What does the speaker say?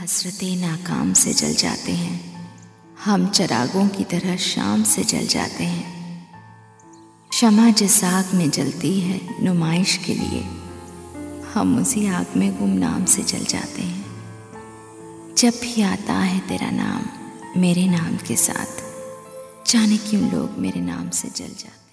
हसरतें नाकाम से जल जाते हैं, हम चिरागों की तरह शाम से जल जाते हैं। शमा जिस आग में जलती है नुमाइश के लिए, हम उसी आग में गुमनाम से जल जाते हैं। जब भी आता है तेरा नाम मेरे नाम के साथ, जाने क्यों लोग मेरे नाम से जल जाते हैं।